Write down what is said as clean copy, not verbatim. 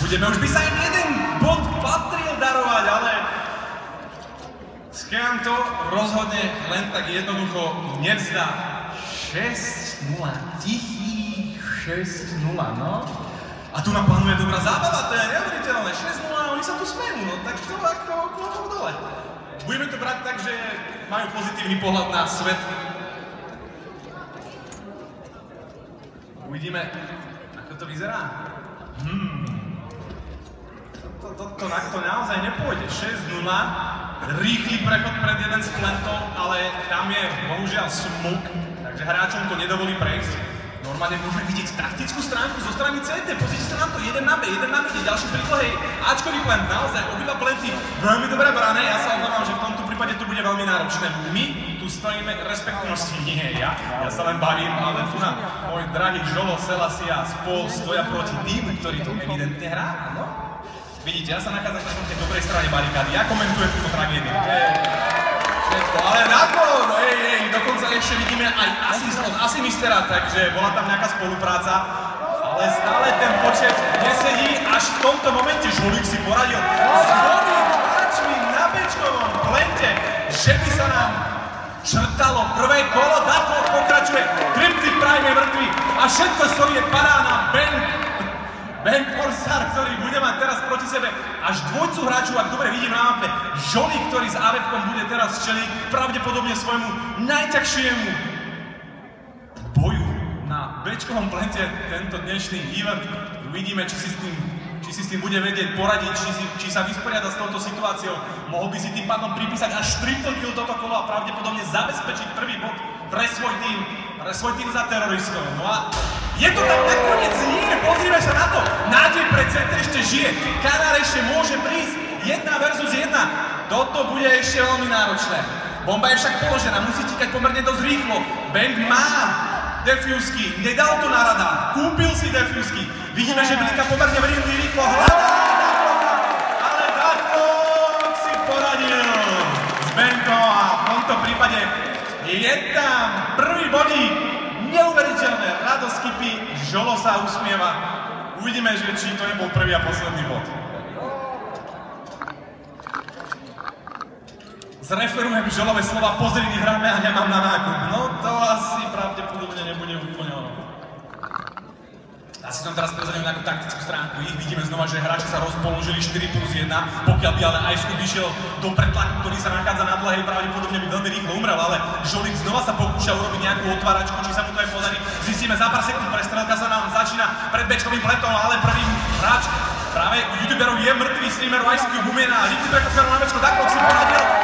nebudeme. Už by sa im jeden bod patril darovať, ale Skian to rozhodne len tak jednoducho nevzdá. 6-0, tichý 6-0, no. A tu nám plánuje dobrá zábava, to je neuveriteľné. 6-0 a oni sa tu smejú, no tak to ako klobúk dole. Budeme to brať tak, že majú pozitívny pohľad na svet. Uvidíme, ako to vyzerá. To naozaj nepôjde. 6-0, rýchly prechod pred jeden z plentov, ale tam je bohužiaľ smuk, takže hráčom to nedovolí prejsť. Normálne môžeme vidieť taktickú stránku zo strany CT, pozrite sa na to, 1 na B, ďalší pri dlhej Ačkový plant, naozaj obidva plenty veľmi dobre brané, ja sa obávam, že v tomto prípade to bude veľmi náročné. My tu stojíme respektnosti, nie ja sa len bavím, ale tu na môj drahý Žolo, Selassie a spol stoja proti týmu, ktorý tu evidentne hrá, no? Vidíte, ja sa nachádzam na tej dobrej strane barikády, ja komentujem túto tragédiu. Ale nakon, dokonca ešte vidíme aj asist od Asimistera, takže bola tam nejaká spolupráca, ale stále ten počet nesedí, až v tomto momente Žolík si poradil s dvomi hráčmi na bečkovom plente, že by sa nám črtalo prvé kolo, takto pokračuje, Cryptic Prime je mŕtvy a všetko storie padá na Ben Korsar, ktorý bude mať teraz proti sebe až dvojcu hráčov, ak dobre vidím na mape. Žolík, ktorý s AWPkom bude teraz čeliť pravdepodobne svojmu najťažšiemu boju na bečkovom plente tento dnešný event. Uvidíme, či si s tým bude vedieť poradiť, či sa vysporiada s touto situáciou. Mohol by si tým pádom pripísať až triple kill toto kolo a pravdepodobne zabezpečiť prvý bod pre svoj tým za teroristov. No a je to tam nakoniec nie, pozrime sa na to. Nádej pre CT ešte žije, Kanár ešte môže prísť 1 versus 1. Toto bude ešte veľmi náročné. Bomba je však položená, musí tíkať pomerne dosť rýchlo. Bang má defusky, nedal to na radar, kúpil si defusky. Vidíme, že Blika pomerne rýchlo hľadá, ale Darklock si poradil s Bangom a v tomto prípade je tam prvý bodík. Neuveriteľné, radosť kypí, Žolo sa usmieva. Uvidíme, že či to nebol prvý a posledný bod. Zreferujem Žolové slova, pozri, hráme a nemám na nákup. No to asi pravdepodobne nebude úplne ono. Asi tam teraz prezradím nejakú taktickú stránku. Ich vidíme znova, že hráči sa rozpoložili 4+1. Pokiaľ by ale Ice vyšiel do pretlaku, ktorý sa nachádza na dlhej, pravdepodobne by veľmi rýchlo umrel, ale Žolík znova sa pokúša urobiť nejakú otváračku, či sa mu to aj podarí. Zistíme za pár sekúnd, prestrelka sa nám začína pred bečkovým pletom, ale prvý hráč práve youtuberov je mŕtvý streamer Ice Cube umie na Liquid Records na bečko, Darklock si poradil.